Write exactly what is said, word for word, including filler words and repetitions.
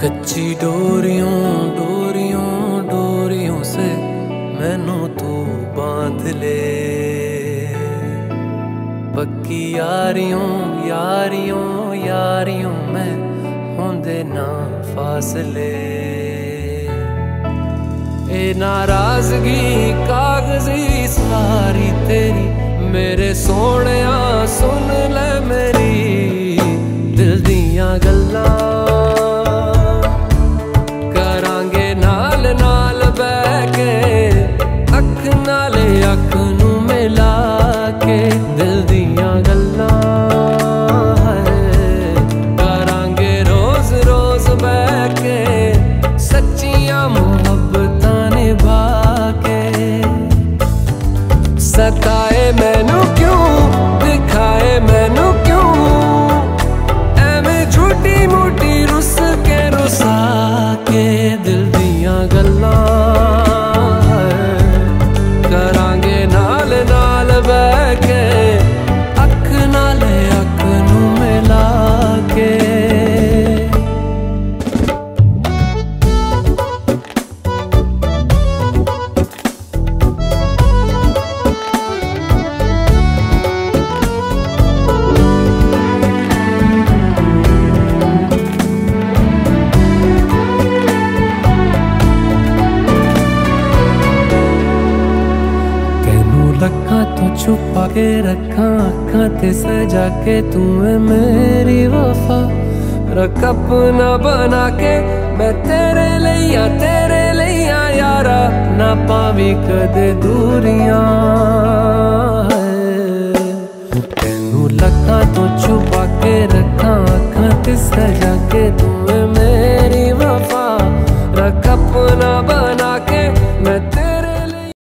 कच्ची डोरियों डोरियों डोरियों से मैनू तू बांध ले, पक्की यारियों यारियों यारियों में होंदे ना फासले। ए नाराजगी कागजी सारी तेरी मेरे सोहणिया सुन ले मेरी दिल दियां गल्लां, करांगे नाल नाल बैठ के अख नाले अख नू मिला के दिल दियां गल्लां करांगे रोज रोज बैठ के सच्चियां मुहब्बतां निभा के। सताए मैनू क्यों दिखाए मैनू क्यों एवें झूठी मूठी रुस के रुसा के दिल दियां गल्लां करांगे नाल नाल बैठ के अख नाले अख नू मिला के। लखा तो छुपा के रखा अखा ते सजा के तू है मेरी वफा, रख अपना बना के मैं तेरे लिया तेरे लिया यारा ना पावी कदे दूरियां। तेनू लखा तो छुपा के रखा अखा ते सजा के तू है मेरी वफा, रख अपना बना के